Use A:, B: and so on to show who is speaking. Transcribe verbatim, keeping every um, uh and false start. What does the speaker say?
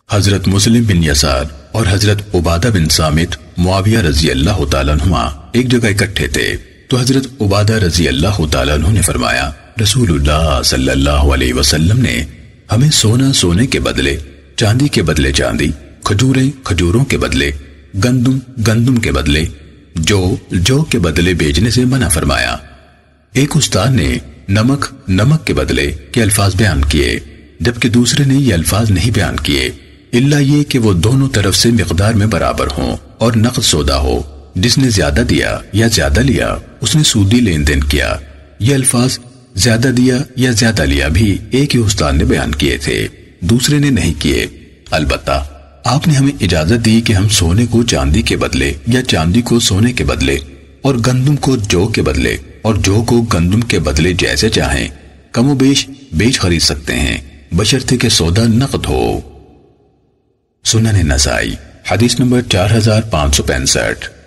A: حضرت مسلم بن یسار اور حضرت عبادہ بن سامت معاویہ رضی اللہ تعالیٰ عنہما ایک جگہ اکٹھے تھے تو حضرت عبادہ رضی اللہ تعالیٰ عنہ نے فرمایا رسول اللہ صلی اللہ علیہ وسلم نے ہمیں سونا سونے کے بدلے، چاندی کے بدلے چاندی، کھجوریں کھجوروں کے بدلے، گندم گندم کے بدلے، جو جو کے بدلے بیچنے سے منع فرمایا۔ ایک استاد نے نمک نمک کے بدلے کے الفاظ بیان کیے، جبکہ دوسرے نے یہ الفاظ نہیں بیان کیے الا یہ کہ وہ دونوں طرف سے مقدار میں برابر ہوں اور نقد سودا ہو، جس نے زیادہ دیا یا زیادہ لیا اس نے سودی لین دین کیا۔ یہ الفاظ زیادہ دیا یا زیادہ لیا بھی ایک ہی استاد نے بیان کیے تھے، دوسرے نے نہیں کیے۔ البتہ آپ نے ہمیں اجازت دی کہ ہم سونے کو چاندی کے بدلے یا چاندی کو سونے کے بدلے اور گندم کو جو کے بدلے اور جو کو گندم کے بدلے جیسے چاہیں کم و بیش بیچ خرید سکتے ہیں، بشرطے کہ سودا نقد ہو۔ سنن نسائی حدیث نمبر چار ہزار پانچ سو پینسٹھ۔